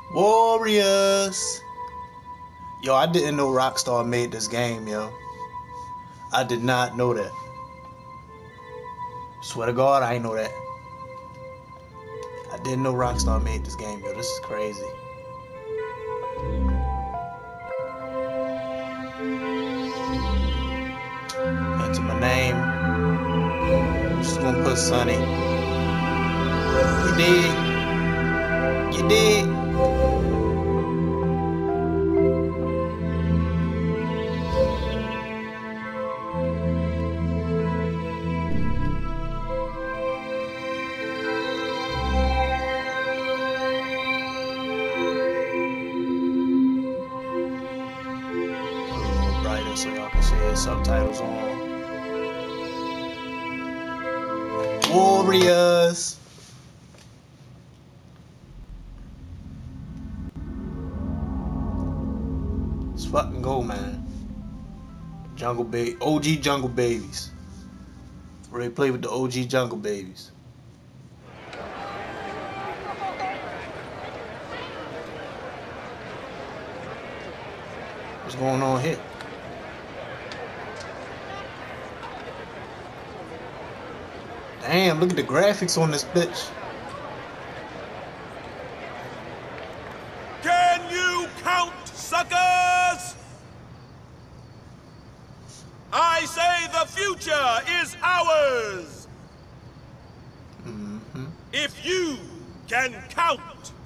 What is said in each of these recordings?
Warriors. Yo, I didn't know Rockstar made this game, yo. I did not know that. Swear to God, I ain't know that. I didn't know Rockstar made this game, yo. This is crazy. Enter my name. I'm just gonna put Sonny. You did. You did. So y'all can see his subtitles on. Warriors. Let's fucking go, man. Jungle Baby, OG Jungle Babies. Ready to play with the OG Jungle Babies. What's going on here? Damn, look at the graphics on this bitch. Can you count, suckers? I say the future is ours. If you can count.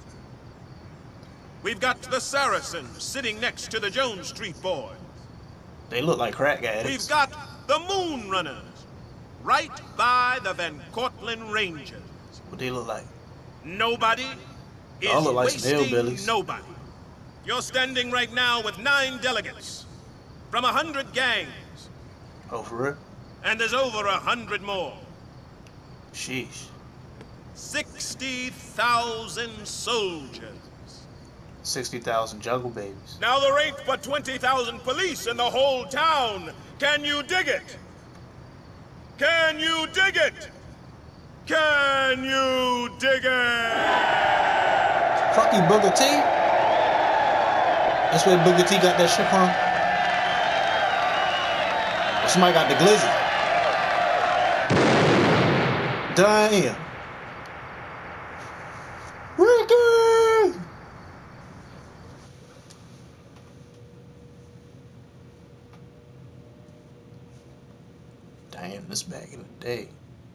We've got the Saracens sitting next to the Jones Street boys. They look like crack addicts. We've got the Moon Runners right by the Van Cortlandt Rangers. What they look like? Nobody is look like some wasting hillbillies. nobody. You're standing right now with 9 delegates from 100 gangs. Oh, for real? And there's over 100 more. Sheesh. 60,000 soldiers. 60,000 Jungle Babies. Now there ain't but 20,000 police in the whole town. Can you dig it? Can you dig it? Can you dig it? Fuck you, Booker T. That's where Booker T got that shit from. Or somebody got the glizzy. Damn. Ricky! Damn, this back in the day.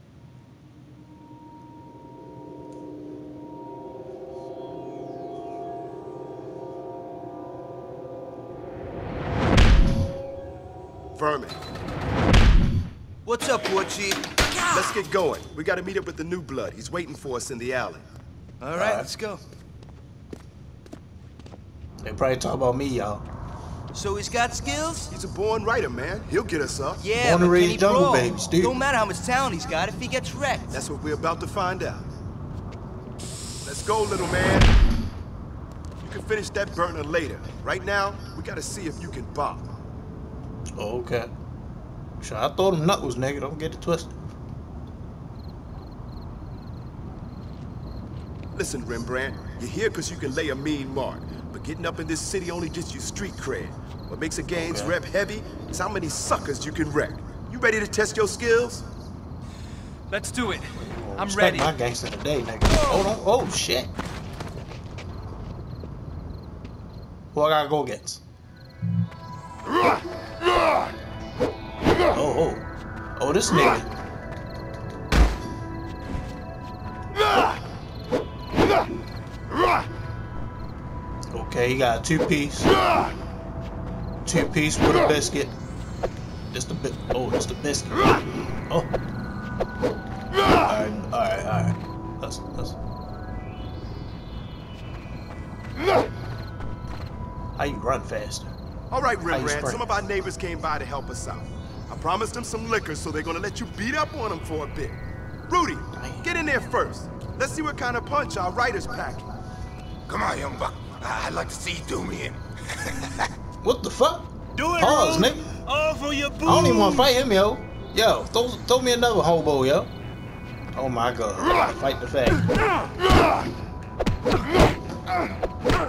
Vermin. What's up, War Chief? Let's get going. We gotta meet up with the new blood. He's waiting for us in the alley. All right, let's go. They probably talk about me, y'all. So he's got skills? He's a born writer, man. He'll get us up. Yeah, Born to but raise can he Jungle brawl? Babies, dude. Don't matter how much talent he's got if he gets wrecked. That's what we're about to find out. Let's go, little man. You can finish that burner later. Right now, we gotta see if you can bop. Oh, okay. Sure, I throw them knuckles, nigga. Don't get it twisted. Listen, Rembrandt, you're here because you can lay a mean mark. But getting up in this city only gets you street cred. What makes a gang's rep heavy is how many suckers you can wreck. You ready to test your skills? Let's do it. I'm Respect ready. my gangster today, nigga. Hold on. Oh, shit. Who I gotta go against? Oh, this nigga. Okay, he got a two-piece. Two-piece with a biscuit. This the this the biscuit. Oh. Alright. Let's. How you run faster? All right, Rembrandt, some of our neighbors came by to help us out. I promised them some liquor, so they're gonna let you beat up on them for a bit. Rudy, get in there first. Let's see what kind of punch our writers pack. Come on, young buck. I'd like to see you do me in. What the fuck? Do it, Pause, Rude. nigga. All for your boo. I don't even want to fight him, yo. Yo, throw me another hobo, yo. Oh my god. I gotta fight the fag.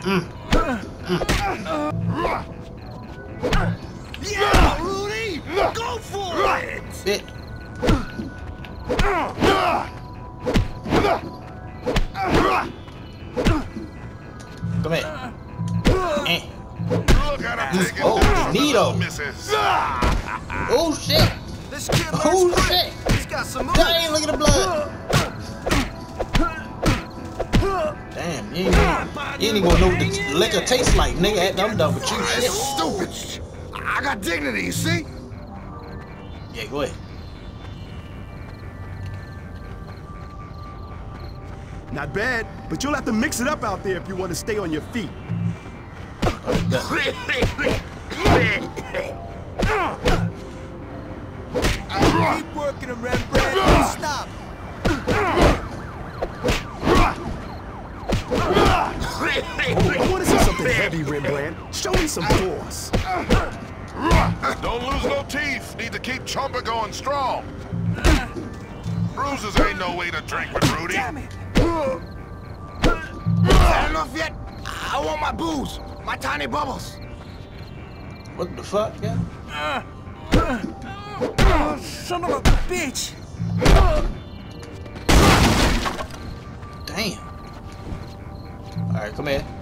Yeah, Rudy! Go for it! Bit. Come here. Look at him taking Oh, down Nito. misses. Oh shit. This kid Oh learns quick. shit. He's got some moves. Dang, look at the blood. Damn, you ain't even gonna know what the liquor tastes like, nigga. I'm done with you. It's Shit. stupid. I got dignity, you see? Yeah, go ahead. Not bad, but you'll have to mix it up out there if you want to stay on your feet. Keep working him, Rembrandt. Don't stop. I want to see something heavy, Rembrandt. Show me some force. Don't lose no teeth. Need to keep Chomper going strong. Bruises ain't no way to drink with Rudy. Damn it. Had enough yet? I want my booze. My tiny bubbles. What the fuck, yeah? Oh, son of a bitch. Damn. Alright, come here.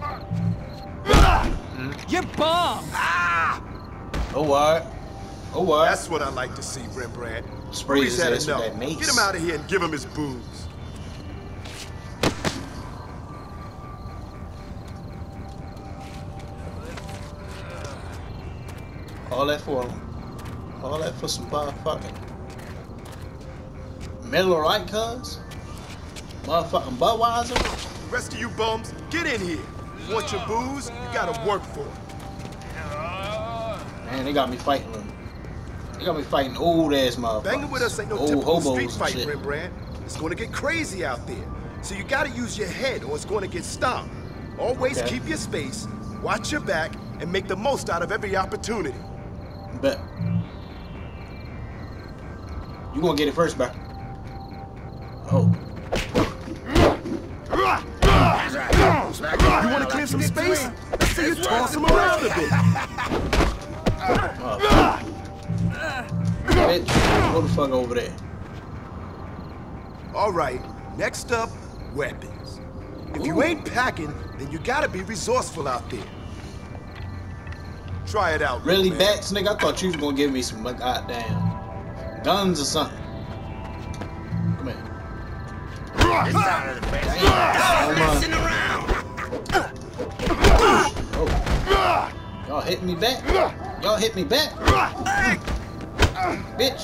You bomb! Oh, what? Oh, what? That's what I like to see, Rembrandt. Spray Rudy's his had ass with enough. that mace. Get him out of here and give him his booze. All that for all that for some motherfucking Miller Lite, cuz? Motherfucking Budweiser? The rest of you bums, get in here. Want your booze? You gotta work for it. Man, they got me fighting them. They got me fighting old ass motherfuckers. Banging with us ain't no old typical hobos street and fight, shit. Rembrandt. It's gonna get crazy out there. So you gotta use your head or it's gonna get stomped. Always Okay. keep your space, watch your back, and make the most out of every opportunity. Bet. You gonna get it first, bro. Oh. You wanna clear some space? Let's see you toss him around a bit. Bitch, go the fuck over there. All right, next up, weapons. If you ain't packing, then you gotta be resourceful out there. Try it out. Really, man. bats, nigga? I thought you was gonna give me some goddamn guns or something. Come here. It's out of the face. Oh. Y'all hit me back? Y'all hit me back? Bitch.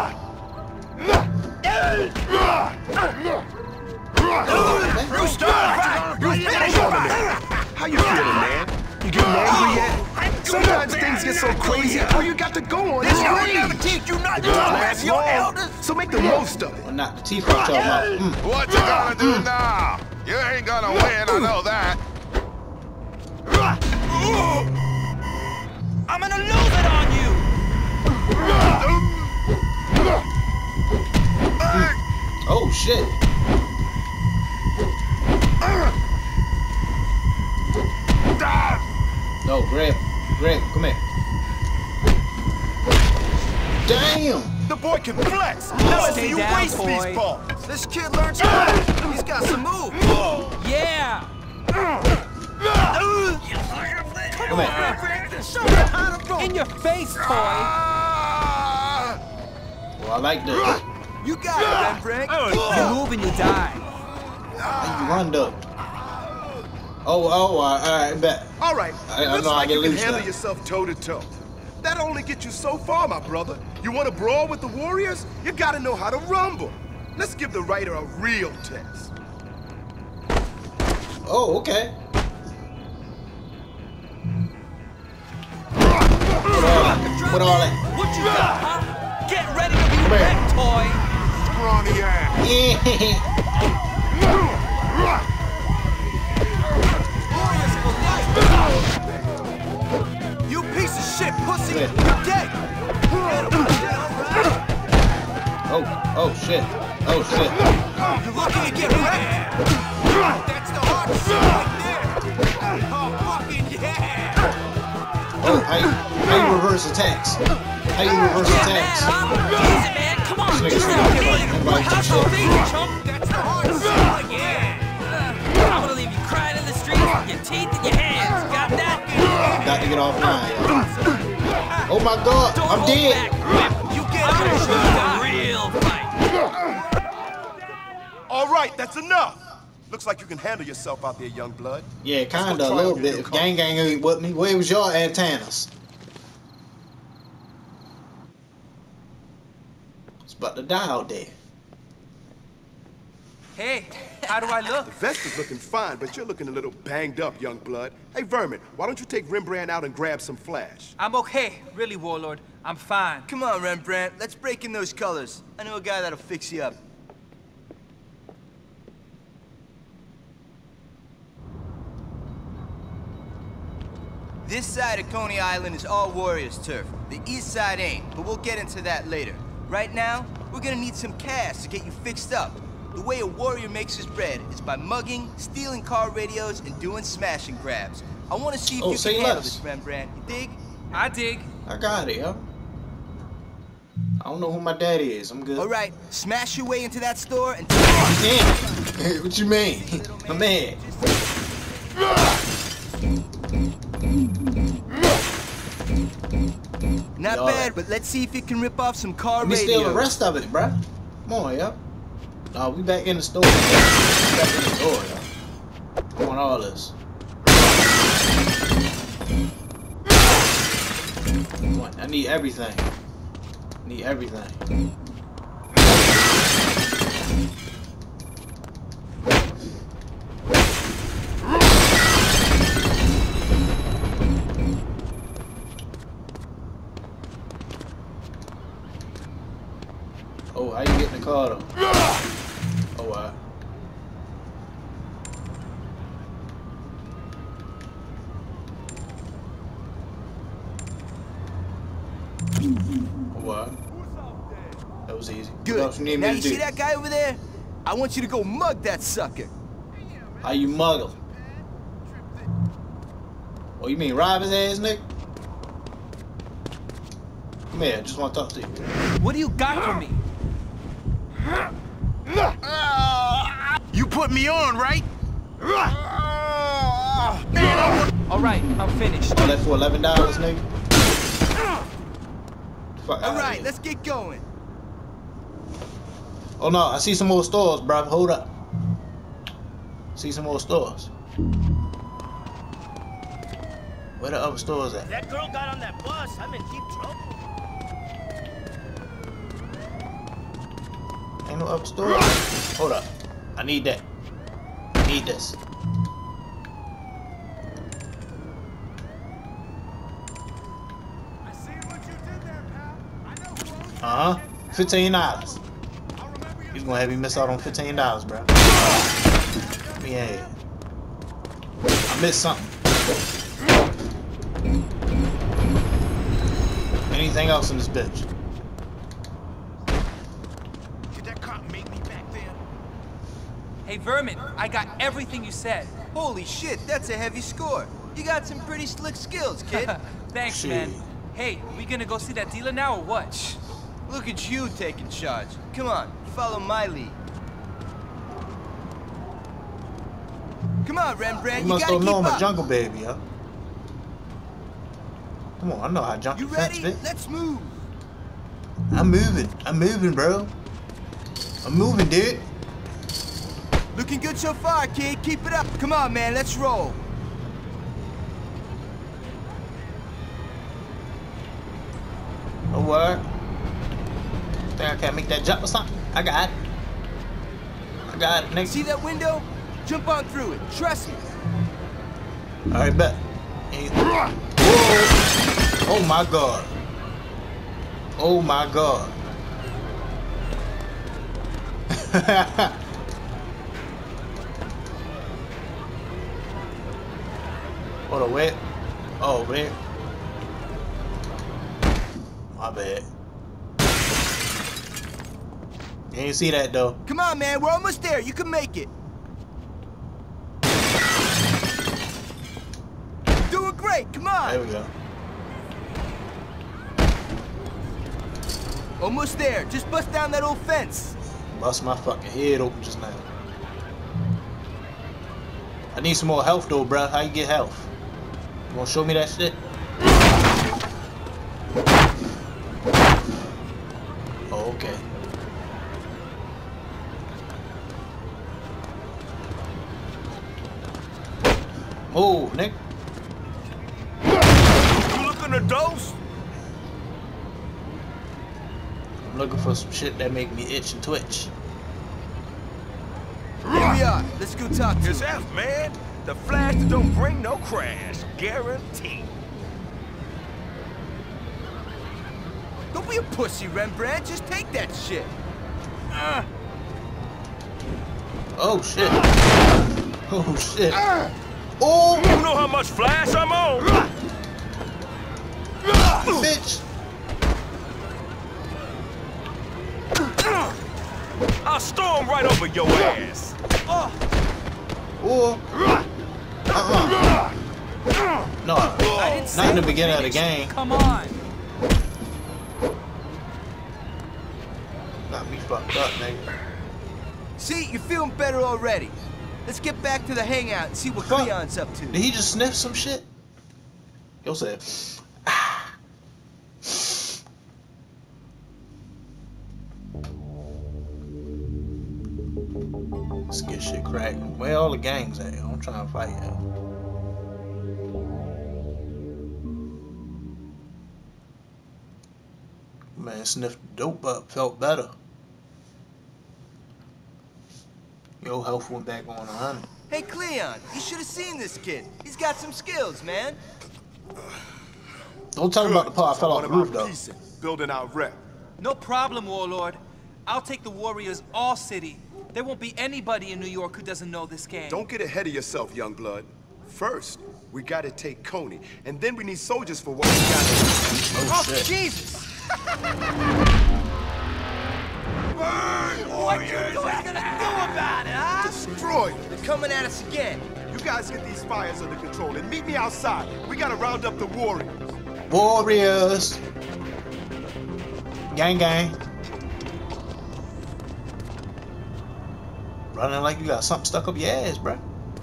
How you feeling, man? You getting angry yet? Sometimes things get so crazy, all you got to go on is rage. teach you not It don't last long, so make the most of it. I'll knock the teeth out y'all mouth. What you gonna do now? You ain't gonna win, I know that. I'm gonna lose it on you. Oh shit. No, Greg, come here. Damn! The boy can flex. Now I see you down, waste boy. these balls. This kid learns quick. He's got some moves. Yeah! Come here. Show him how to roll. In your face, toy! Well, I like this. You got it, Rembrandt. You move and you die. You run though. Oh, alright, bet. All right, I looks know I like get you can loose handle now. yourself toe to toe. That'll only get you so far, my brother. You want to brawl with the Warriors? You gotta know how to rumble. Let's give the writer a real test. Oh, okay. What all that? What you got, huh? Get ready to be wrecked, toy! Scrawny ass. Yeah. You piece of shit, pussy. Yeah. You're dead. Oh shit. Oh shit. You're lucky to get wrecked. That's the hard shit right there. fucking yeah! Oh, how you reverse attacks? How you reverse attacks? Easy, man. Come on. This nigga's Easy, trying to kid. fight everybody How's to your shit. feet, chump? That's the hard stuff. Yeah. I'm gonna leave you crying in the streets with your teeth in your hands. Got that? Got to get offline. Oh my God, Don't I'm hold dead. back, Rip. You get I'm gonna show you a real fight. All right, that's enough. Looks like you can handle yourself out there, young blood. Yeah, Let's go kinda a try little on your bit. new If car. Gang ain't with me, where was your antennas? It's about to die out there. Hey, how do I look? The vest is looking fine, but you're looking a little banged up, young blood. Hey, Vermin, why don't you take Rembrandt out and grab some flash? I'm okay, really, Warlord. I'm fine. Come on, Rembrandt. Let's break in those colors. I know a guy that'll fix you up. This side of Coney Island is all Warriors turf. The east side ain't, but we'll get into that later. Right now, we're gonna need some cash to get you fixed up. The way a warrior makes his bread is by mugging, stealing car radios, and doing smash and grabs. I wanna see if you say can handle less. this, Rembrandt. You dig? I dig. I got it, yo. I don't know who my daddy is. I'm good. All right, smash your way into that store and... Damn. What you mean? I'm mad. Not Y'all bad, right. but let's see if you can rip off some car Let me radios. steal the rest of it, bruh. Come on, yo. Nah, we back in the store. We back in the store, yo. I want all this. I need everything. I need everything. Oh, how you get in the car though? Oh, wow. Oh, wow. That was easy. What Good. else you need Now me you to do? see that guy over there? I want you to go mug that sucker. How you muggle? Oh, you mean rob his ass, nigga? Come here, I just want to talk to you. What do you got for me? You put me on, right? All right, I'm finished. All that for $11, nigga? Fuck All outta right, here. let's get going. Oh no, I see some more stores, bruv. Hold up. See some more stores. Where the other stores at? That girl got on that bus. I'm in deep trouble. Ain't no other stores? Hold up. I need that. I need this. I see what you did there, pal. I know who owns it. Uh-huh. $15. I'll remember your He's gonna have me miss out on $15, bro. Yeah. I missed something. Anything else in this bitch? Did that cop make me back there? Hey, Vermin, I got everything you said. Holy shit, that's a heavy score. You got some pretty slick skills, kid. Thanks, Shit. man. Hey, we gonna go see that dealer now or what? Look at you taking charge. Come on, follow my lead. Come on, Rembrandt, You you must gotta don't know keep I'm a up. jungle baby, yo. Come on, I know how You jungle ready? fence fit. Let's move. I'm moving, bro. I'm moving, dude. Looking good so far, kid. Keep it up. Come on, man, let's roll. Oh, what? Think I can't make that jump or something? I got it. I got it, nigga. See that window? Jump on through it. Trust me. Alright, bet. Whoa. Oh my god. Oh my god. Hold on, wait. Oh, wait. My bad. You ain't see that though. Come on, man. We're almost there. You can make it. break, come on! There we go. Almost there, just bust down that old fence. Bust my fucking head open just now. I need some more health though, bruh. How you get health? You wanna show me that shit? Oh, okay. Move, Nick. You looking to dose? I'm looking for some shit that make me itch and twitch. Here we are, let's go talk to It's him. F, man. The flash that don't bring no crash. Guaranteed. Don't be a pussy, Rembrandt, just take that shit. Oh shit. Oh shit. Oh, You know how much flash I'm on? bitch. I'll storm right over your ass. Oh. No, I didn't not say in the you beginning of the finished. game. Come on. Got me fucked up, nigga. See, you're feeling better already. Let's get back to the hangout and see what Fuck. Cleon's up to. Did he just sniff some shit? Yo said. Let's get shit cracking. Where all the gangs at? I'm trying to fight y'all. Man, sniffed the dope up, felt better. Yo, health went back on 100. Hey, Cleon, you should have seen this kid. He's got some skills, man. Don't tell me about the part I fell off the roof though. Building our rep. No problem, Warlord. I'll take the Warriors all city. There won't be anybody in New York who doesn't know this gang. Don't get ahead of yourself, young blood. First, we gotta take Coney, and then we need soldiers for what we got. Oh shit. Jesus! What you gonna do about it, huh? Destroy it. They're coming at us again. You guys get these fires under control and meet me outside. We gotta round up the warriors. Warriors. Gang gang. Running like you got something stuck up your ass, bruh.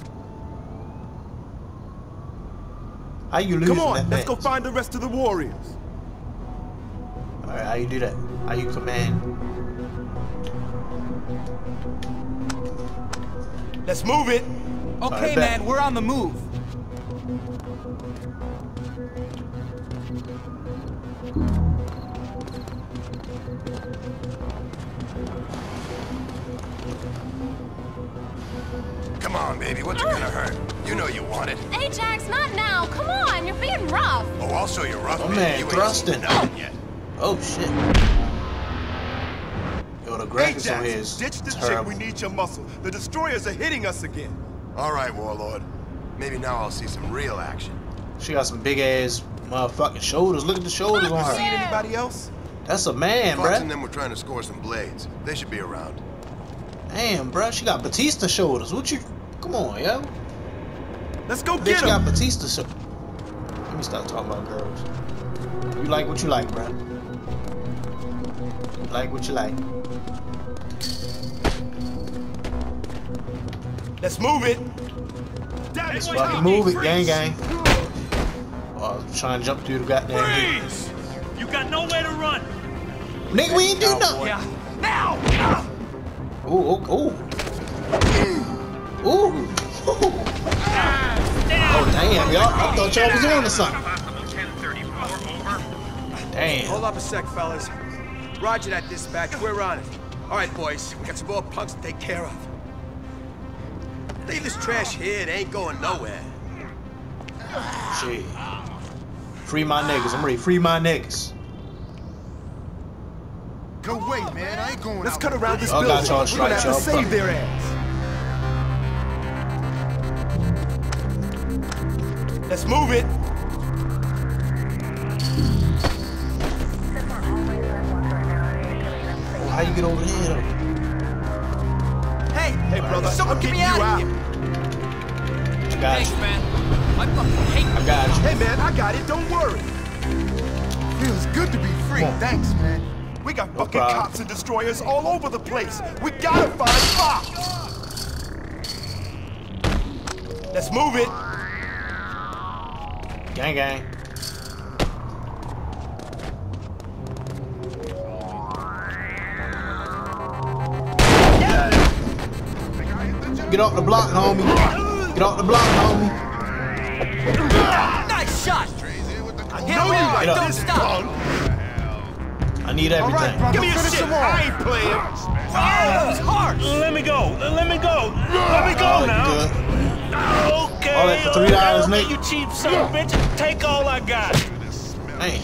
How you losing Come on, that let's go fast? find the rest of the warriors. Alright, how you do that? How you command? Let's move it. Okay, Alright, bet. man, we're on the move. Come on, baby, what's it gonna hurt? You know you want it. Ajax, not now. Come on, you're being rough. Oh, I'll show you rough, Oh, baby. man, You ain't thrusting. seen nothing yet. Oh shit. Yo, the graphics on here Ajax, is ditch the chick. terrible. We need your muscle. The destroyers are hitting us again. All right, Warlord. Maybe now I'll see some real action. She got some big ass motherfucking shoulders. Look at the shoulders on Seen her. anybody else? That's a man, Fox and bruh. them were trying to score some blades. They should be around. Damn, bruh. She got Batista shoulders. What you? Come on, yo. Let's go Bitch get got him. Batista shoulders. Let me stop talking about girls. You like what you like, bruh. You like what you like. Let's move it. Let's fucking move it, gang gang. Oh, I was trying to jump through the goddamn gate. Freeze! You got nowhere to run. Nigga, we ain't do nothing. Yeah. Now! Ooh, ooh, ooh. Ooh. Oh, damn, y'all. I thought y'all was on to something. 1034, over. Damn. Hold up a sec, fellas. Roger that, dispatch. We're on it. All right, boys. We got some more punks to take care of. Leave this trash here. It ain't going nowhere. Shit. Free my niggas. I'm ready. Free my niggas. Go away, man. I ain't going Let's out. cut around this Y'all building. got y'all We're gonna have to stripes, y'all. save their ass. Let's move it. Oh, how you get over here, though? Hey, Hey, brother, someone I'm get getting me you out out. of here. Got Thanks, you. man. I fucking hate I got you. Hey, man, I got it. Don't worry. Feels good to be free. Thanks, man. We got No fucking problem. cops and destroyers all over the place. We gotta find Fox. Let's move it. Gang, gang. Get off the block, homie. Get off the block, homie. Nice shot! I know you like Get up. this, Stop. punk. I need everything. Give me your shit. I ain't playing. Oh, that was harsh! Let me go. Let me go. Let me go Oh, now. good. Okay. All that for $3, okay, Nate? You cheap son of a bitch. Take all I got. Hey.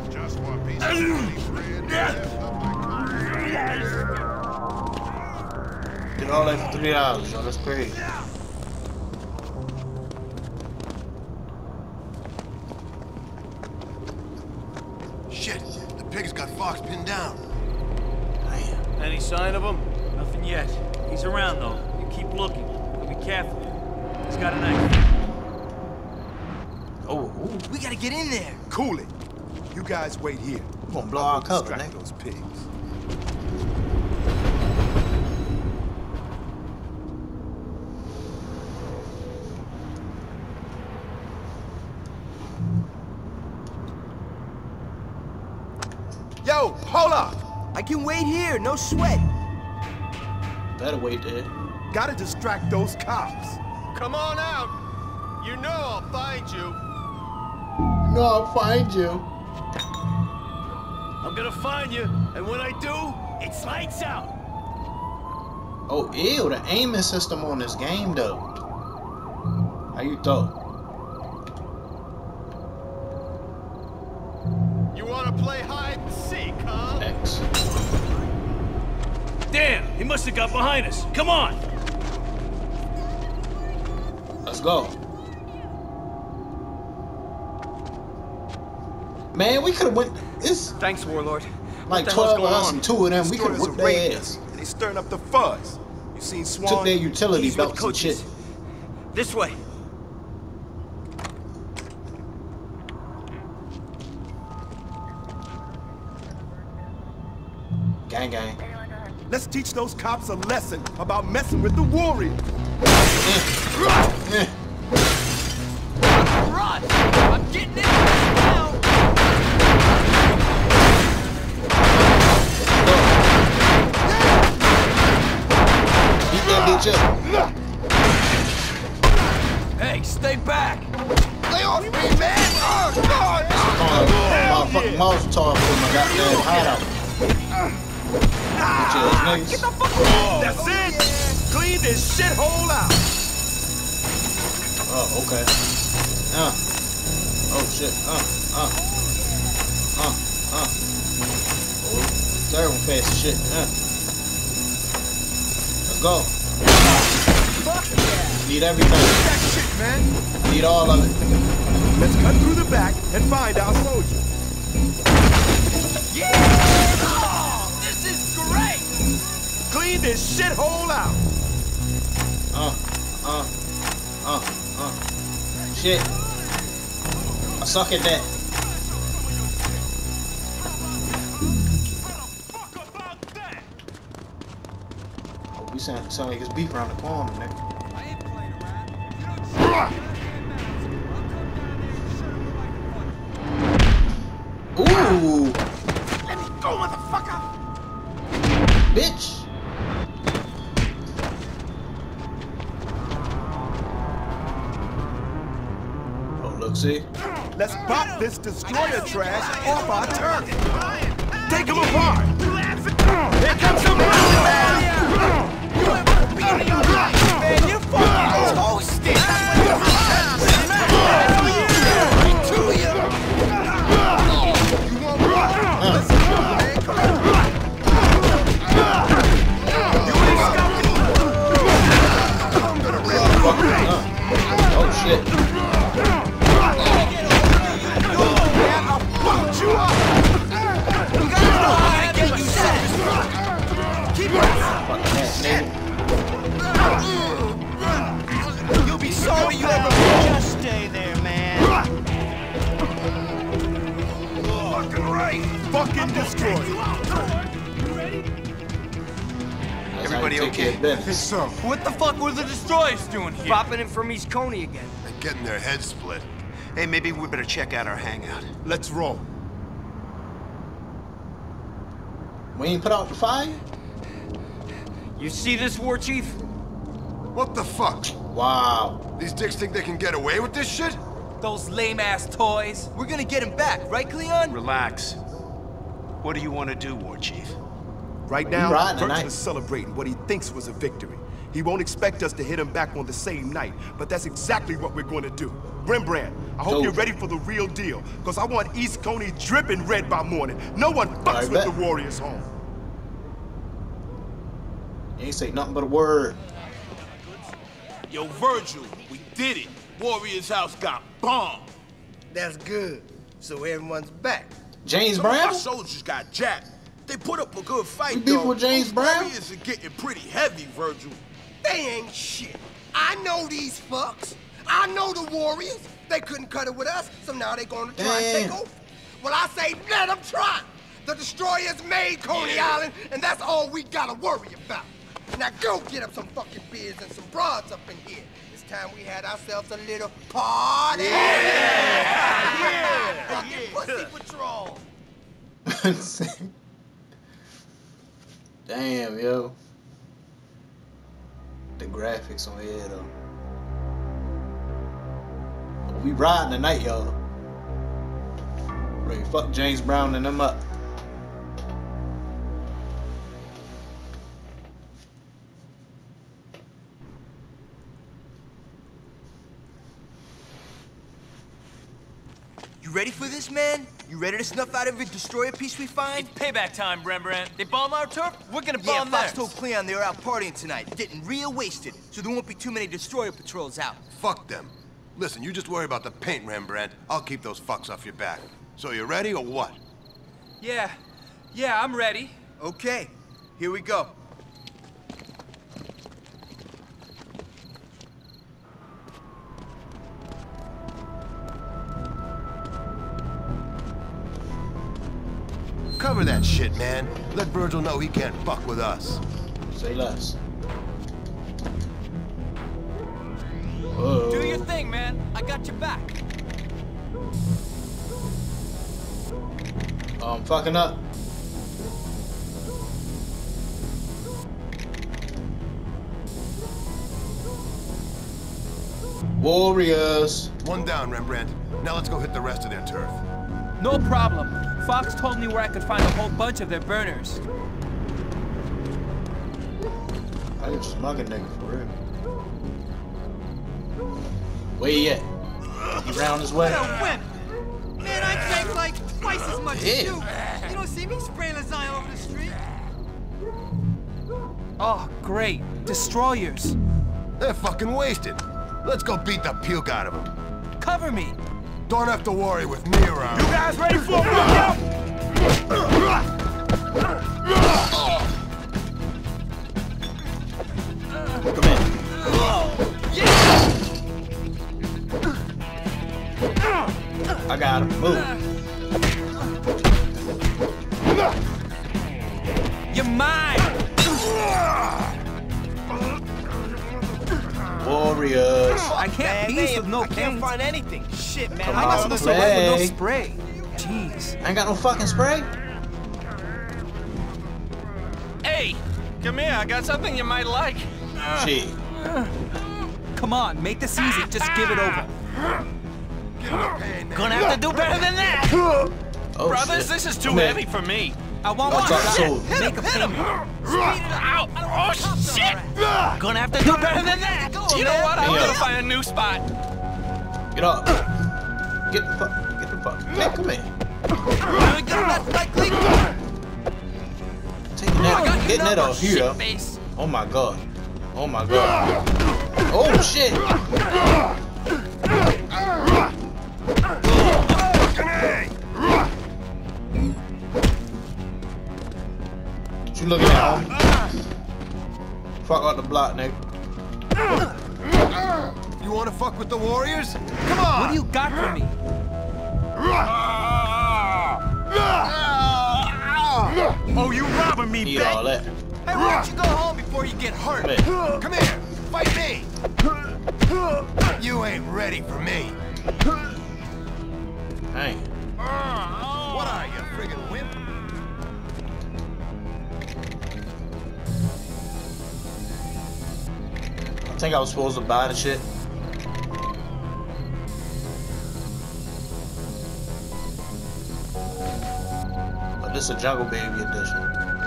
Get all that for $3, yo. That's crazy. Shit, the pig's got Fox pinned down. Damn. Any sign of him? Nothing yet. He's around though. You keep looking. But be careful. He's got a knife. Oh, ooh. We gotta get in there. Cool it. You guys wait here. You gonna blow our cover, Distract nigga. those pigs. Yo, hold up. I can wait here, no sweat. Better wait there. Gotta distract those cops. Come on out. You know I'll find you. No, I'll find you. I'm gonna find you, and when I do, it's lights out. Oh, ew, the aiming system on this game, though. How you throw? You wanna play hide and seek, huh? X. Damn, he must have got behind us. Come on. Let's go. Man, we could have went. It's Thanks, Warlord. like the hell's 12 of going us on? and 2 of them. We could have Destroyers whipped are their raiding ass. us, and they stirring up the fuzz. You seen Swan? Took their utility He's with belts and coaches. shit. This way. Gang, gang. Let's teach those cops a lesson about messing with the Warriors. Eh. Run! I'm getting in now! Beat that bitch up. Hey, stay back! Lay off me, man! Oh, God! Motherfucking Molotov for my goddamn hideout. Bitch ass niggas. That's it! Clean this shithole out! Oh, okay. Oh shit. Oh, third one fast as shit. Let's go. Need everything. That shit, man! Need all of it. Let's cut through the back and find our soldier. Yeah! Oh, this is great! Clean this shithole out! Shit. I suck at that. Oh, we sound like it's beef around the corner, nigga. Ooh! Let me go, motherfucker! Bitch! Oh, look, see? Let's bop this destroyer trash off our turf! Take him apart! Here comes the brother, man! Man, you're fucking toasted! Oh, shit. Everybody okay? I think so. What the fuck were the destroyers doing here? Popping in from East Coney again. And getting their heads split. Hey, maybe we better check out our hangout. Let's roll. We ain't put out the fire? You see this, War Chief? What the fuck? Wow. These dicks think they can get away with this shit? Those lame-ass toys. We're gonna get him back, right, Cleon? Relax. What do you want to do, War Chief? Right now, Virgil is celebrating what he thinks was a victory. He won't expect us to hit him back on the same night, but that's exactly what we're going to do. Rembrandt, I hope you're ready for the real deal, because I want East Coney dripping red by morning. No one fucks with the Warriors home. You ain't say nothing but a word. Yo, Virgil, we did it. Warriors' house got bombed. That's good. So everyone's back. James Some Brown? of our soldiers got jacked. They put up a good fight, You beef with James Brown? Warriors are getting pretty heavy, Virgil. They ain't shit. I know these fucks. I know the Warriors. They couldn't cut it with us, so now they gonna try and take over. Well, I say let them try. The destroyers made Coney Island, and that's all we gotta worry about. Now go get up some fucking beers and some broads up in here. It's time we had ourselves a little party. Fucking pussy patrol. Damn, yo. The graphics on here, though. We riding tonight, y'all. Ready, fuck James Brown and them up. You ready for this, man? You ready to snuff out every destroyer piece we find? It's payback time, Rembrandt. They bomb our turf, we're gonna bomb Fox theirs. told Cleon they were out partying tonight, getting real wasted, so there won't be too many destroyer patrols out. Fuck them. Listen, you just worry about the paint, Rembrandt. I'll keep those fucks off your back. So you ready or what? Yeah, I'm ready. Okay, here we go. Cover that shit, man. Let Virgil know he can't fuck with us. Say less. Do your thing, man. I got your back. Oh, I'm fucking up. Warriors. One down, Rembrandt. Now let's go hit the rest of their turf. No problem. Fox told me where I could find a whole bunch of their burners. I can smug a nigga for real. Where he at? He round his way? Man, I drank like twice as much as you. Yeah. You don't see me spraying lasagna over the street. Oh, great. Destroyers. They're fucking wasted. Let's go beat the puke out of them. Cover me. Don't have to worry with me around. You guys ready for a workout? Come in. I got him. Move. You're mine. Warriors. I can't piece with no I can't find anything. Shit, man. Come I got on, some with no play. spray. Jeez. I ain't got no fucking spray. Hey, come here. I got something you might like. Shit. Come on, make this easy. Just give it over. Gonna have to do better than that. Oh, Brothers, shit. this is too Come here. heavy for me. I want Let's one talk shot. soul. Make a payment. Ow! Oh, shit! Gonna have to do better than that. You know what? I'm gonna find a new spot. Get up. Get the fuck. Hey, come here. Taking that. Getting that off here. Oh my god. Oh my god. Oh shit. What you looking at, homie? Fuck out the block, nigga. You wanna fuck with the Warriors? Come on! What do you got for me? Oh, you robbing me, Need all that. Hey, why don't you go home before before you get hurt. Come here, fight me. You ain't ready for me. Hey. What are you, friggin' wimp? I think I was supposed to buy the shit. But this is a Jungle Baby edition.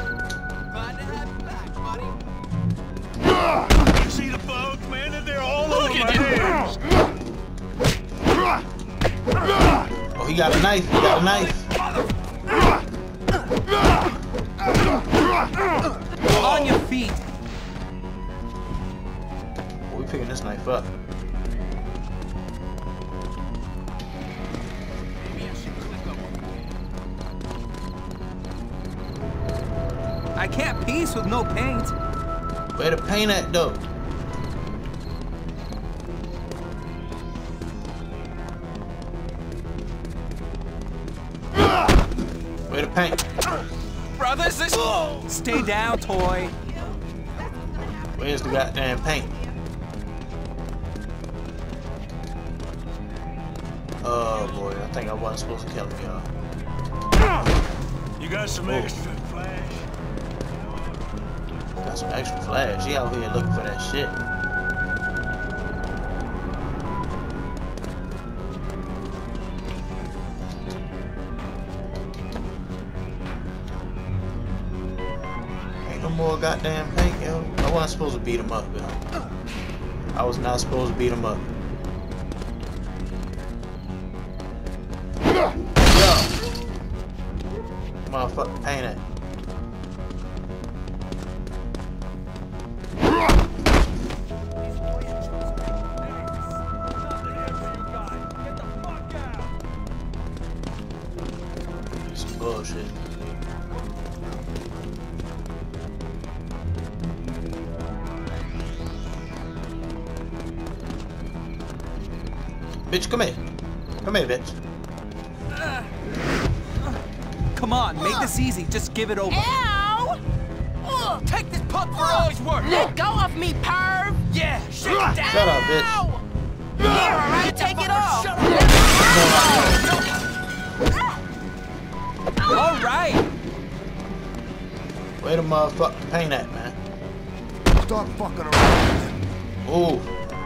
You see the bugs, man? They're all over my hands. Oh, he got a knife. He got a knife. On your feet. Oh, we picking this knife up. I can't piece with no paint. Where to paint at though? Where to paint? Brothers, this... Stay down, toy. Where's the goddamn paint? Oh boy, I think I wasn't supposed to kill him, y'all. You got some extra flash? Got some extra flash. He out here looking for that shit. Ain't no more goddamn paint, yo. I wasn't supposed to beat him up, yo. I was not supposed to beat him up. Yo! Motherfucker, paint it. Some bullshit. Bitch, come here. Come here, bitch. Come on, make this easy. Just give it over. Ow! Take this punk for all he's worth. Let go of me, perv! Yeah, shake it down. Shut up, bitch. Yeah, alright, take it off. All right. Where the motherfucking paint at, man? Stop fucking around. Ooh.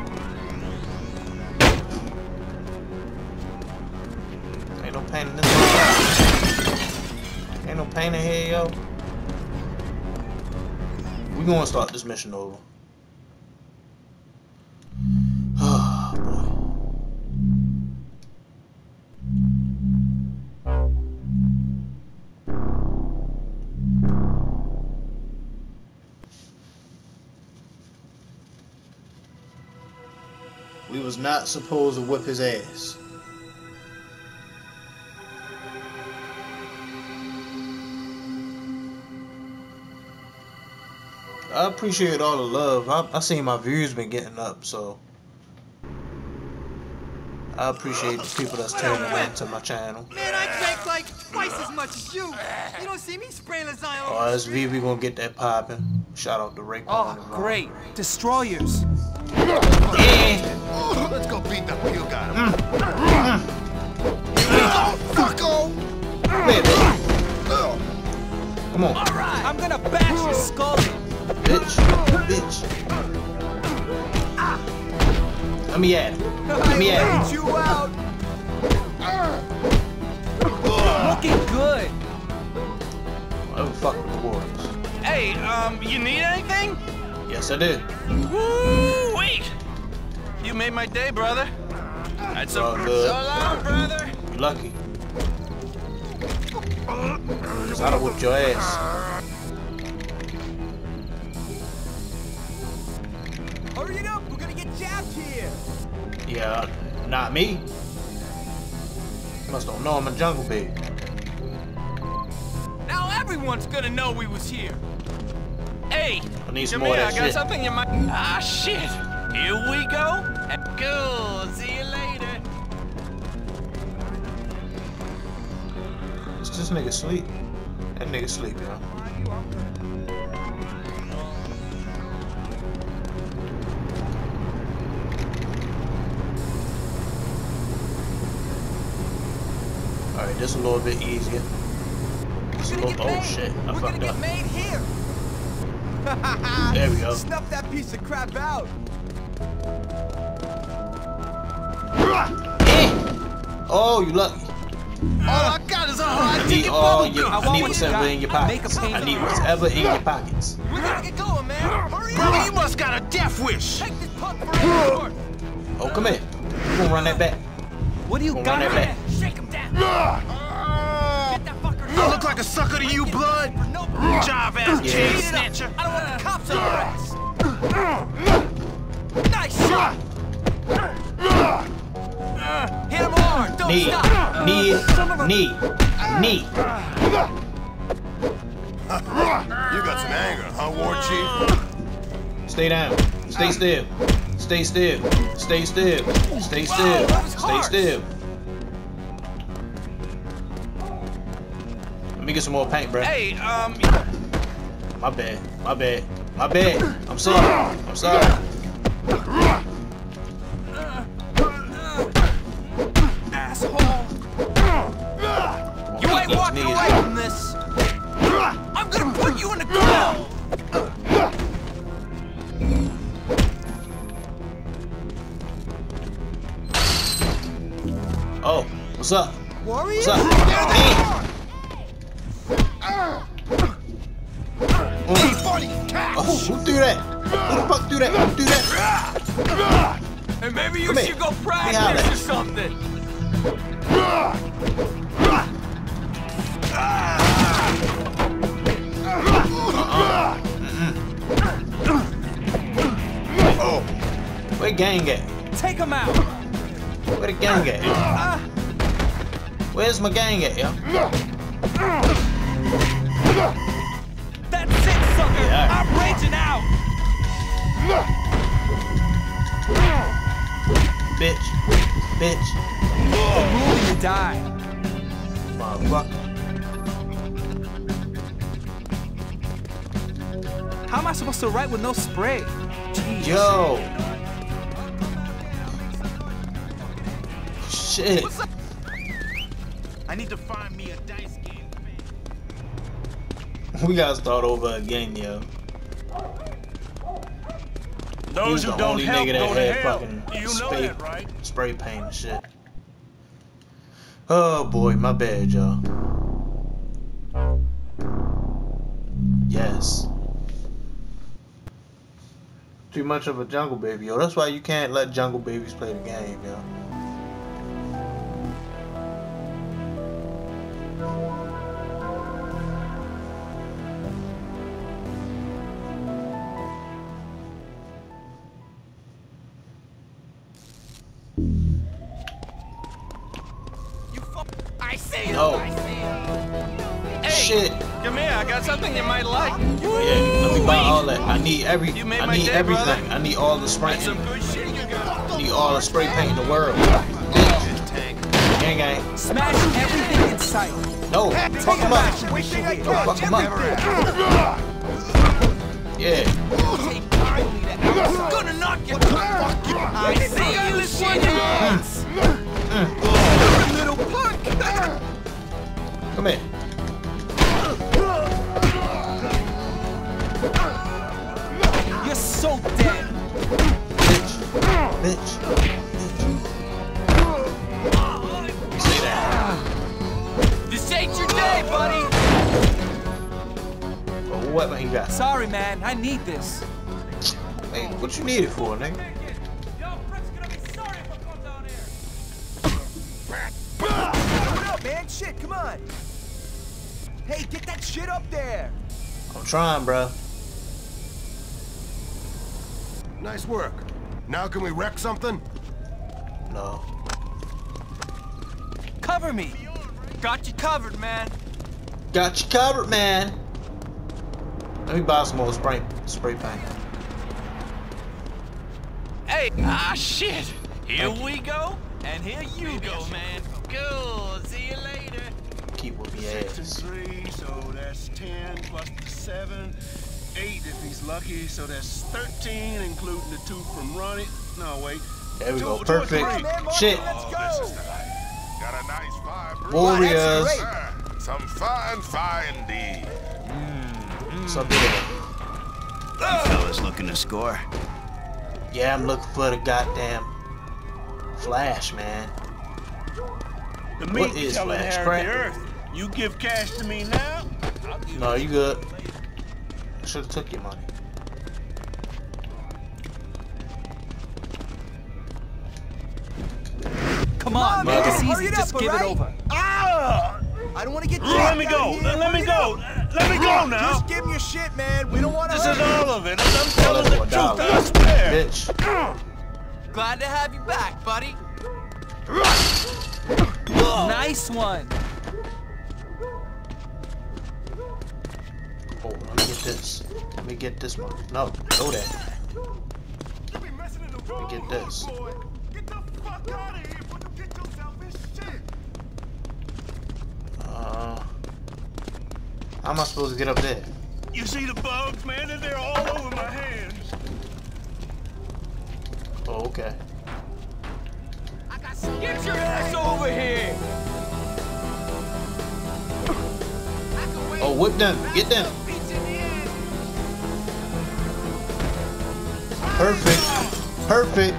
Ain't no paint in this motherfucker. Ain't no paint in here, yo. We gonna start this mission over. Oh, boy. We was not supposed to whip his ass. I appreciate all the love. I seen my views been getting up, so I appreciate the people that's tuning into my channel. Man, I drank like twice as much as you. You don't see me spraying lasagna. Oh, SV, we gonna get that popping. Shout out to Ray. Oh, great. Destroyers. Yeah. Let's go beat the puke out of him. Fucko! Come here, bitch. Come on. All right. I'm gonna bash your skull in. Bitch. Bitch. Let me at him. Let me at him. You out. Looking good. Oh, fuck with the Warriors. Hey, you need anything? Yes, I did. Woo! Wait! You made my day, brother. That's Oh, so good. long, brother. You lucky. 'Cause I'd have whooped your ass. Hurry it up. We're gonna get jabbed here. Yeah, not me. You must don't know I'm a Jungle Baby. Now everyone's gonna know we was here. Hey, I need some come more here. of I that got shit. something you might. Ah, shit. Here we go. Cool. See you later. Is this nigga sleep? That nigga sleep, yo. Alright, this is a little bit easier. This a little, oh shit, I fucked up. Made here. There we go. Snuff that piece of crap out. Oh, you lucky. All I got is a hard I need all your, I need whatever in your pockets. I need whatever in your pockets. We gotta get going, man. Hurry Brother, up. you must got a death wish. Take this punk for a Oh, come here. You gonna run that back. What do you Run got? that back. Shake him down. Get that fucker I look like a sucker to you, blood. Job ass chain snatcher. I don't want the cops on your ass. Nice shot. Hit him hard. Don't stop. Knee. You got some anger, huh, War Chief? Stay down. Stay still. Stay still. Stay still. Stay still. Stay still. Let me get some more paint, bro. Hey, My bad. My bad. My bad. I'm sorry. I'm sorry. Asshole. You ain't walking away from this. I'm gonna put you in the ground. Oh, what's up? Warriors? What's up? Oh, who threw that? Who the fuck threw that? Who threw that? And maybe you Come should here. go Let me practice holler. or something. Oh, where gang at? Take him out. Where the gang at? Where's my gang at, yo? That's it, sucker. Yeah. I'm raging out. Bitch. Bitch. The movie you die. Motherfucker. How am I supposed to write with no spray? Jeez. Yo. Shit. I need to find me a dice game. We gotta start over again, yo. Those He's who the don't only help nigga go that to had hell. fucking You know spray, that, right? spray paint and shit. Oh boy, my bad, y'all. Yes. Too much of a jungle baby, yo. That's why you can't let jungle babies play the game, yo. I see you. Oh. I see you. Shit. Come here, I got something you might like. Yeah, let me buy all that. I need You made I my need day, everything. brother. I need all the spray. Some good shit you got. I need all the spray paint in the world. Gang gang. Smash everything in sight. No, fuck him up. Fuck him up. Yeah. I'm gonna knock you. I see you, shit. Little punk. Come here. You're so dead. Bitch. Bitch. Say that. This ain't your day, buddy. What man you got? Sorry, man. I need this. Hey, what you need it for, nigga? Yo, Fred's gonna be sorry if I come down here. What up, man? Shit, come on. Hey, get that shit up there. I'm trying, bro. Nice work. Now can we wreck something? No. Cover me. Got you covered, man. Got you covered, man. Let me buy some more spray paint. Hey, shit. Here we go, and here you go, man. Cool. See you later. Keep with me 6 ass. and 3, so that's 10 plus the 7. 8 if he's lucky, so that's 13, including the 2 from Ronnie. No, wait. There we go. 2 Perfect. or 3. Shit. Let's go. Oh, this is the life. Got a nice vibe. Warriors. Some fine indeed. So beautiful. You fellas looking to score? Yeah, I'm looking for the goddamn Flash, man. The What meat is telling Flash? Harry the Earth. You give cash to me now? No, you good. I should have took your money. Come on, man. It's easy. Just give it over. I don't want to get Let me go. Let me go. Let me go now. Just give me your shit, man. We don't want to. This is all of it. I'm telling the truth. I swear. Bitch. Glad to have you back, buddy. Nice one. Oh, let me get this. Let me get this one. No, go there. Let me get this. Get the fuck out of here before you get yourself in shit. How am I supposed to get up there? You see the bugs, man? They're all over my hands. Oh, okay. Get your ass over here. Oh, whip them. Get them. Perfect. Perfect.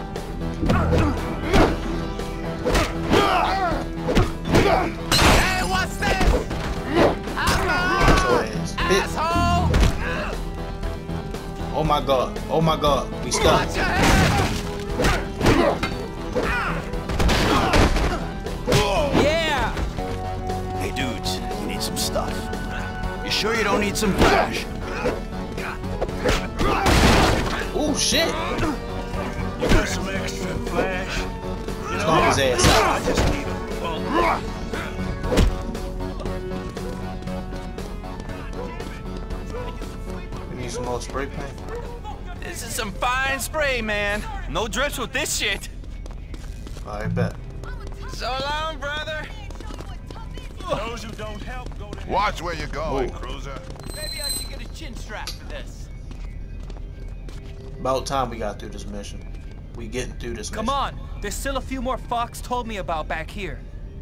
Hey, what's this? Asshole! Oh my god. Oh my god. We stuck. Yeah. Hey dudes, you need some stuff. You sure you don't need some cash? Oh shit. You got some extra Flash? Stomp his ass out. I just need a We need some more spray paint. This is some fine spray, man. No drips with this shit. I bet. So long, brother. Those who don't help go to hell. Watch where you're going, Whoa. cruiser. Maybe I should get a chin strap for this. About time we got through this mission. We getting through this mission. Come on. There's still a few more Fox told me about back here.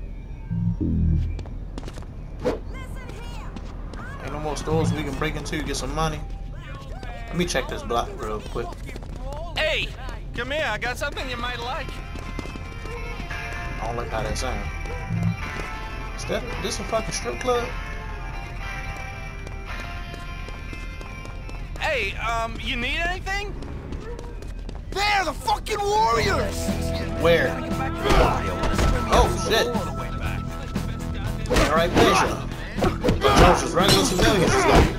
Ain't no more stores we can break into to get some money. Let me check this block real quick. Hey, come here. I got something you might like. I don't like how that sounds. Is this a fucking strip club? Hey, you need anything? They're the fucking Warriors! Where? Oh shit! All right, pleasure. Jones is regular civilians.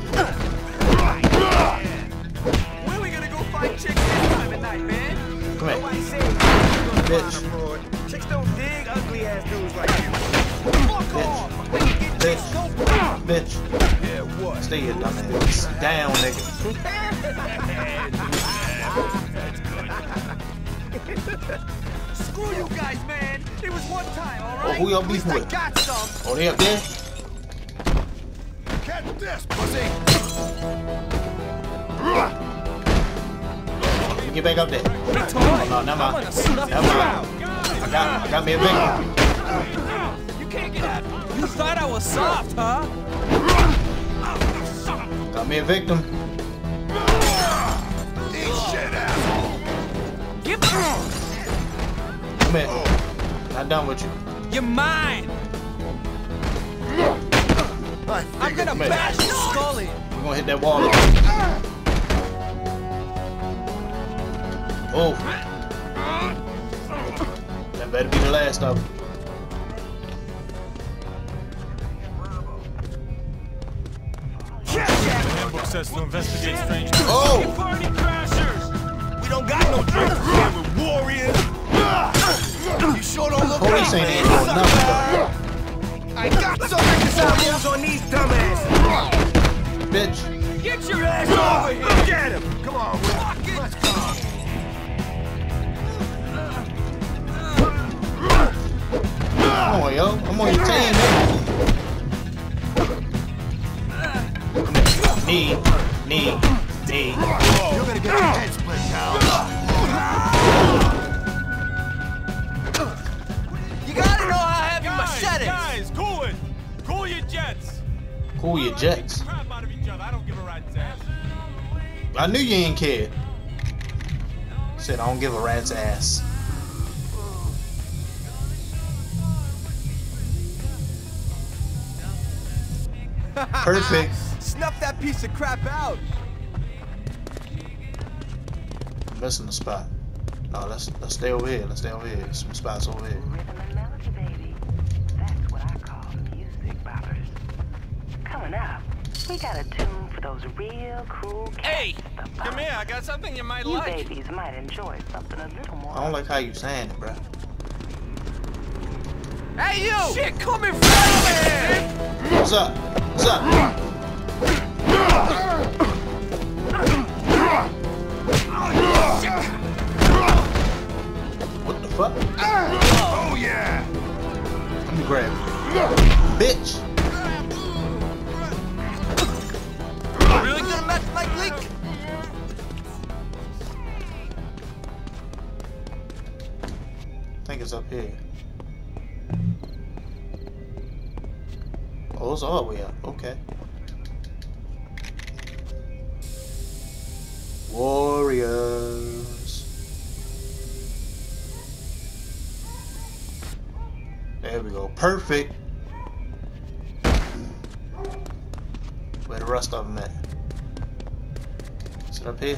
Where we gonna go find chicks this time of night, man? Come here. Nobody say Bitch. chicks don't dig ugly ass dudes like you. Fuck off! Bitch. Yeah, what? Stay here, dumbass. Down, nigga. Screw you guys, man. It was one time, all right? Oh, who y'all beefing with? I got some. Oh, they up there? Catch this, pussy. Get back up there. Oh, no, never mind. Never mind. I got me a victim. You can't get out. You thought I was soft, huh? Got me a victim. Eat shit, asshole. Give me. Come here. Not done with you. You're mine. I'm gonna bash your skull in. We're gonna hit that wall. Oh. That better be the last of them. Handbook says to investigate strange. Oh! Party crashers! We don't got no drink here with Warriors. You sure don't look Police good, ain't man. doing nothing, though. I got some moves on these dumbasses. Bitch. Get your ass over here. Look at him. Come on, Will. Let's go. Come on, yo. I'm on your team, man. Knee. You're gonna get your head split, pal. You gotta know how heavy my I knew you ain't care. Said I don't give a rat's ass. Perfect. Snuff that piece of crap out. I'm missing the spot. No, let's stay over here. Let's stay over here. Some spots over here. Rhythm and melody, baby. That's what I call music boppers. Coming up, we got a tune for those real cool cats. Hey, come here. I got something you might like. You babies might enjoy something a little more. I don't like how you saying it, bruh. Hey, you! Shit, come in front of me! What's up? What's up? What the fuck? Oh yeah! Let me grab it. Bitch! Really gonna mess like Link? I think it's up here. Oh, it's all the way up. Okay. Warriors. There we go. Perfect. Where the rest of them at? Is it up here?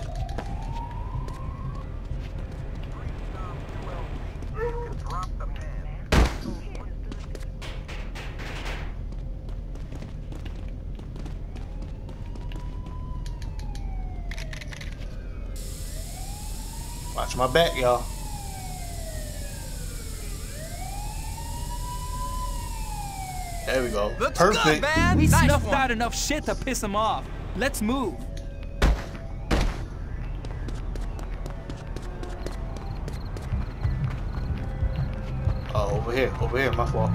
Watch my back, y'all. There we go. Looks perfect. Good, man. We snuffed out enough shit to piss him off. Let's move. Oh, over here, my fault.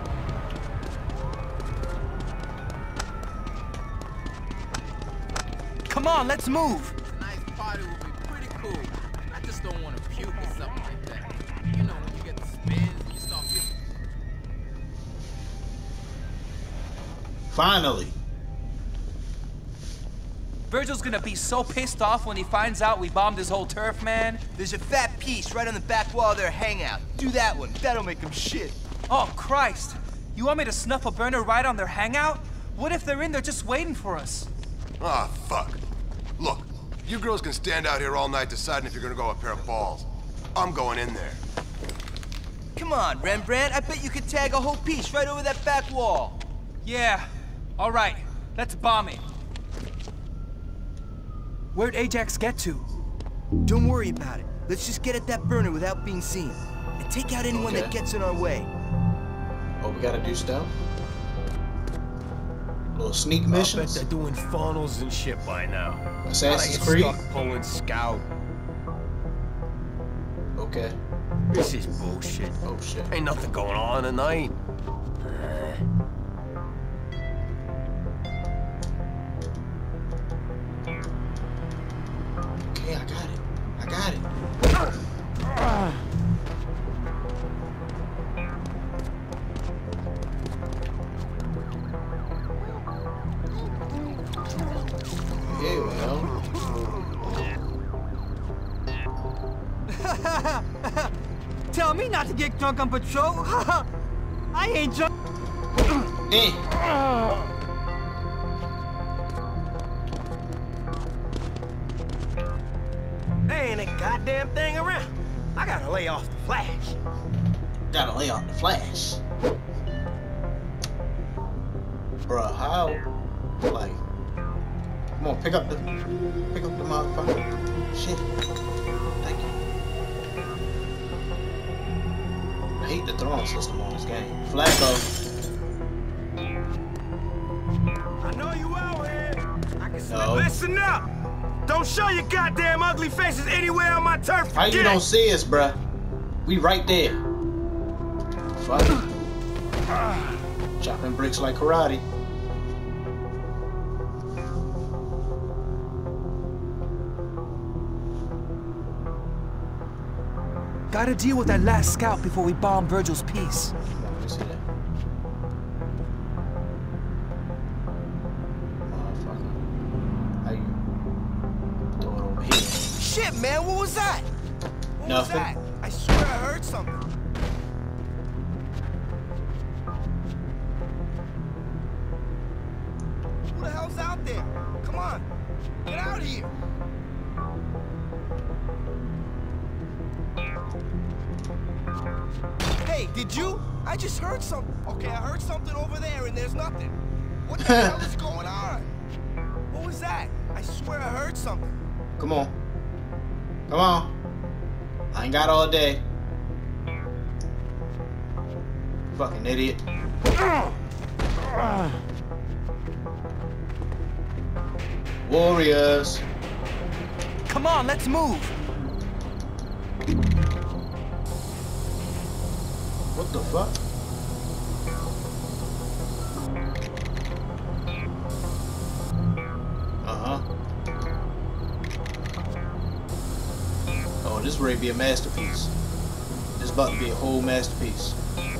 Come on, let's move. Tonight's party will be pretty cool. I just don't want to puke or something like that. You know, when you get the spins and you start feeling. Finally. Virgil's gonna be so pissed off when he finds out we bombed his whole turf, man. There's a fat piece right on the back wall of their hangout. Do that one. That'll make them shit. Oh, Christ. You want me to snuff a burner right on their hangout? What if they're in there just waiting for us? Ah, fuck. Look, you girls can stand out here all night deciding if you're gonna go a pair of balls. I'm going in there. Come on, Rembrandt. I bet you could tag a whole piece right over that back wall. Yeah. All right. Let's bomb it. Where'd Ajax get to? Don't worry about it. Let's just get at that burner without being seen. And take out anyone that gets in our way. Oh, we gotta do stuff? Little sneak missions? I bet they're doing funnels and shit by now. Assassin's Creed? Stuck pulling scout. Okay. This is bullshit. Oh shit. Ain't nothing going on tonight. Okay, I got it. I got it. Here we go. Tell me not to get drunk on patrol. I ain't drunk. There ain't a goddamn thing around. I gotta lay off the flash. Gotta lay off the flash. Bruh, how? Like, come on, pick up the motherfucker. Shit. Thank you. I hate the throwing system on this game. Flag off. I know you out here. I can No. Listen up. Don't show your goddamn ugly faces anywhere on my turf. How you don't see us, bruh? We right there. Fuck it. Chopping bricks like karate. Gotta deal with that last scout before we bomb Virgil's piece. Let me see that. Motherfucker. How you? What the shit, man. What was that? What Nothing. was that? I swear I heard something. Who the hell's out there? Come on. Get out here. Hey, did you? I just heard something. Okay, I heard something over there and there's nothing. What the hell is going on? What was that? I swear I heard something. Come on. Come on. I ain't got all day. Fucking idiot. Warriors. Come on, let's move. What the fuck? Oh, this ready to be a masterpiece. This about to be a whole masterpiece.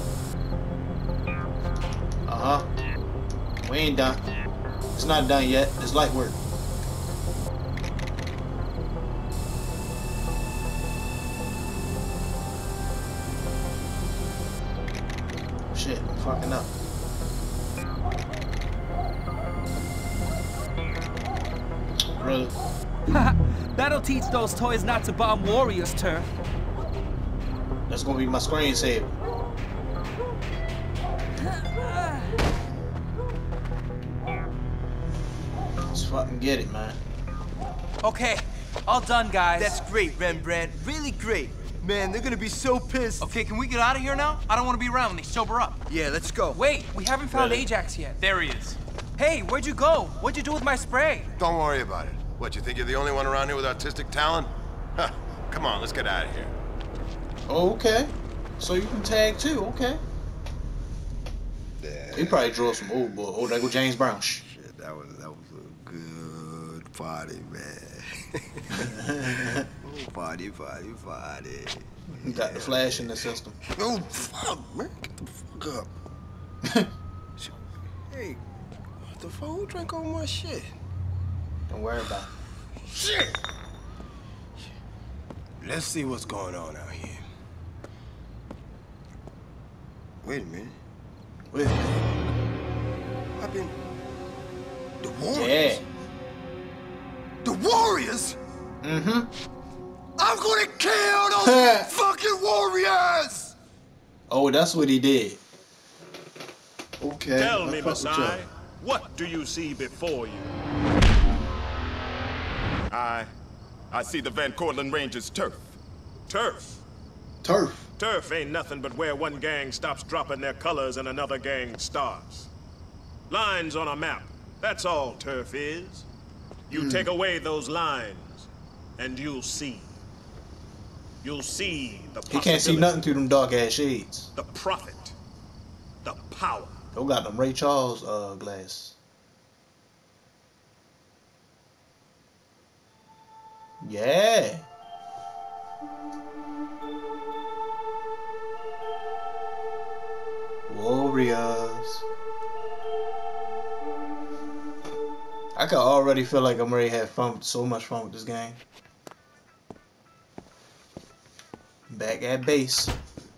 We ain't done. It's not done yet. It's light work. Shit, I'm fucking up. Really? That'll teach those toys not to bomb warriors, Turf. That's gonna be my screensaver. Let's fucking get it, man. Okay, all done, guys. That's great, Rembrandt. Really great. Man, they're gonna be so pissed. Okay, can we get out of here now? I don't want to be around when they sober up. Yeah, let's go. Wait, we haven't found Really? Ajax yet. There he is. Hey, where'd you go? What'd you do with my spray? Don't worry about it. What, you think you're the only one around here with artistic talent? Huh. Come on, let's get out of here. Okay. So you can tag too, okay. Yeah. He probably drew some old boy. Oh, there go James Brown. Shit, that was a good party, man. Party. You got the flash in the system. Oh, fuck, man. Get the fuck up. Hey, what the fuck? Who drank all my shit? Don't worry about it. Shit! Let's see what's going on out here. Wait a minute. I've been... The Warriors? Yeah. The Warriors? Mm-hmm. I'm gonna kill those fucking Warriors! Oh, that's what he did. Okay. Tell me, Masai, what do you see before you? I see the Van Cortlandt Rangers turf. Turf? Turf ain't nothing but where one gang stops dropping their colors and another gang starts. Lines on a map. That's all turf is. You take away those lines, and you'll see. You'll see the possibility. He can't see nothing through them dark ass shades. The profit. The power. They got them Ray Charles glasses. Yeah. Warriors. I can already feel like I'm ready to have fun, so much fun with this game. Back at base.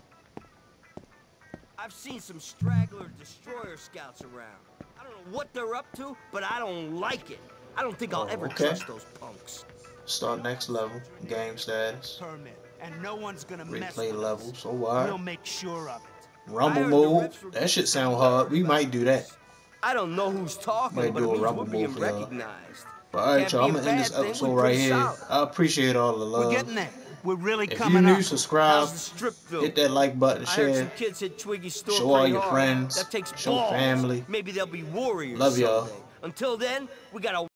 I've seen some straggler destroyer scouts around. I don't know what they're up to, but I don't like it. I don't think I'll ever trust those punks. Start next level. Game status. Permit, and no one's gonna mess with Replay us. level. So why? We'll make sure of it. Rumble mode. That shit sound hard. We might do that. I don't know who's talking, Might but do it a means rumble we're being mode for y'all. recognized. But alright, Can't y'all. I'm be a gonna end bad this thing. episode We're right pretty here. solid. I appreciate all the love. We're getting there. We're really If coming you're up. new, subscribe. How's the strip feel? Hit that like button, I heard share. some kids hit Twiggy's store Show all pretty your hard. friends. That takes Show balls. family. Maybe they'll be warriors Love y'all. someday. Until then, we gotta